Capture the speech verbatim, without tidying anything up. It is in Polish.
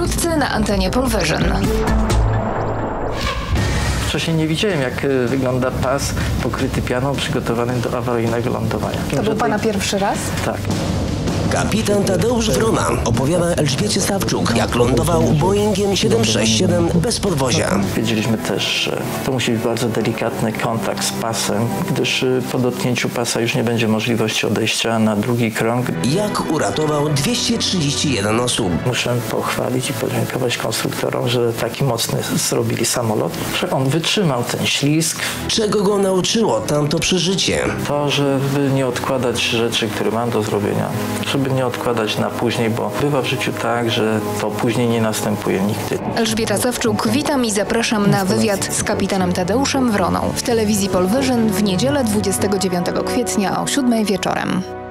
Wkrótce na antenie Polvision. Wcześniej nie widziałem, jak wygląda pas pokryty pianą przygotowany do awaryjnego lądowania. To był pana pierwszy raz? Tak. Kapitan Tadeusz Wrona opowiada Elżbiecie Sawczuk, jak lądował Boeingiem siedem sześć siedem bez podwozia. Wiedzieliśmy też, że to musi być bardzo delikatny kontakt z pasem, gdyż po dotknięciu pasa już nie będzie możliwości odejścia na drugi krąg. Jak uratował dwieście trzydzieści jeden osób. Muszę pochwalić i podziękować konstruktorom, że taki mocny zrobili samolot, że on wytrzymał ten ślizg. Czego go nauczyło tamto przeżycie? To, żeby nie odkładać rzeczy, które mam do zrobienia, żeby nie odkładać na później, bo bywa w życiu tak, że to później nie następuje nigdy. Elżbieta Sawczuk, witam i zapraszam na wywiad z kapitanem Tadeuszem Wroną w telewizji Polvision w niedzielę dwudziestego dziewiątego kwietnia o siódmej wieczorem.